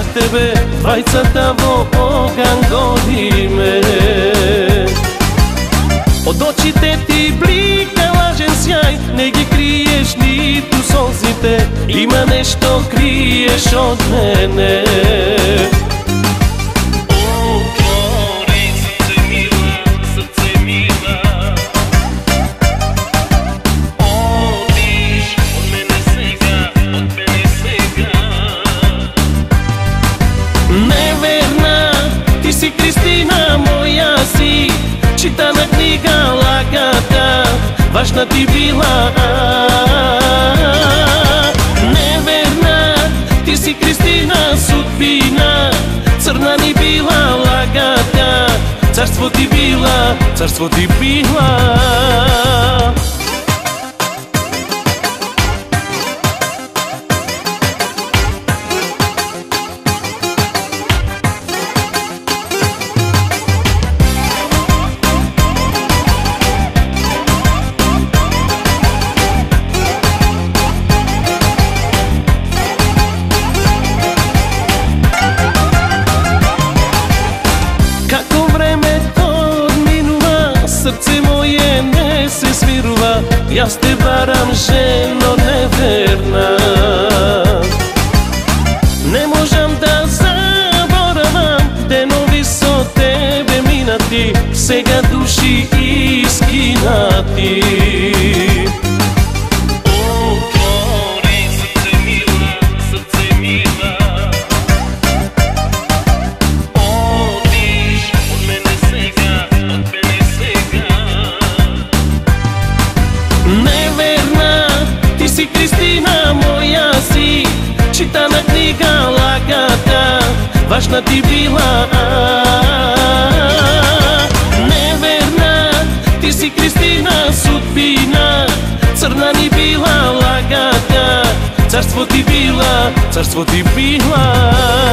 тебе, двајцата во оган гориме. Од очите ти блика лажен сјај, не ги криеш ниту солзите, има нешто криеш од мене. Неверна, ти си Кристина, моја си читана книга, лагата, важна ти била. Неверна, ти си Кристина, судбина, црна ни била, лагата, царство ти била, царство ти била. Срце моје не се смирува, јас те барам, жено неверна. Не можам да заборавам денови со тебе минати, сега души искинати. Неверна, ти си Кристина, моја си читана книга, лагата, важна ти била. Неверна, ти си Кристина, судбина, црна ни била, лагата, царство ти била, царство ти била.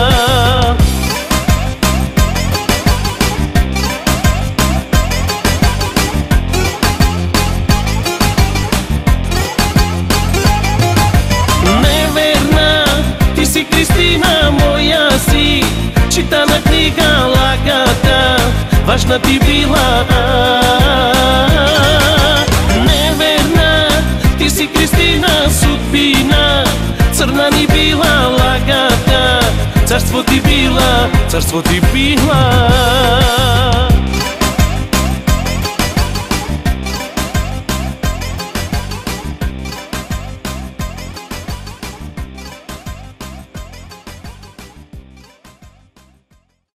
Кристина, моја си читана книга, лагата, важна ти била. Неверна, ти си Кристина, судбина, црна ни била, лагата, царство ти била, царство ти била.